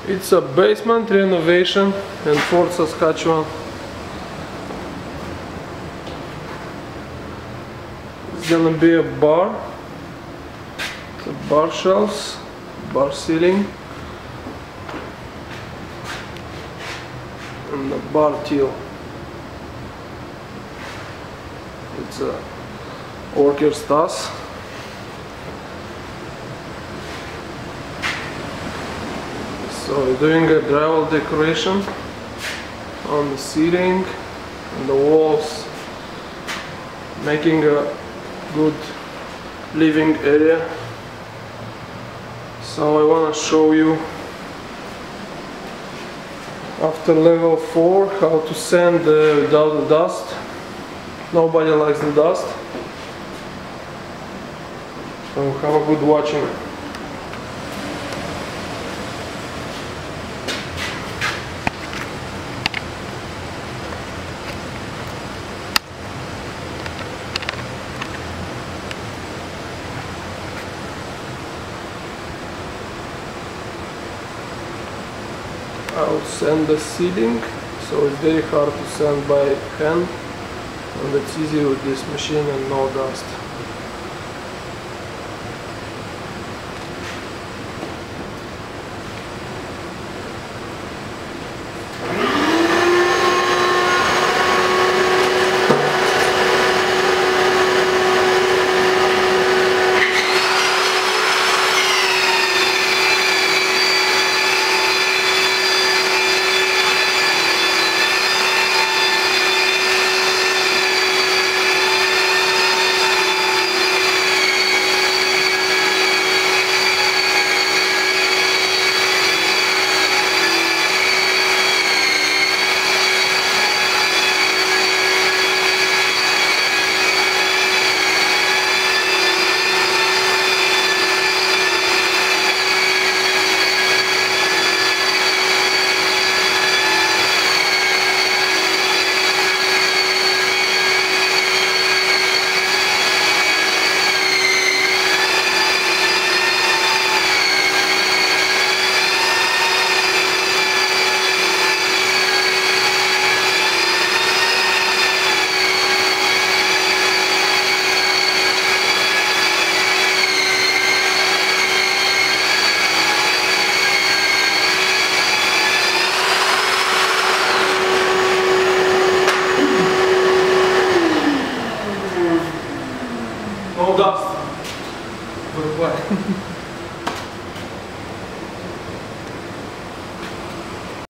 It's a basement renovation in Fort Saskatchewan. It's gonna be a bar, the bar shelves, bar ceiling, and the bar till. It's a worker stas. So we're doing a drywall decoration on the ceiling and the walls, making a good living area. So I want to show you after level 4 how to sand without the dust. Nobody likes the dust, so have a good watching. I'll sand the ceiling, so it's very hard to sand by hand, and it's easy with this machine and no dust.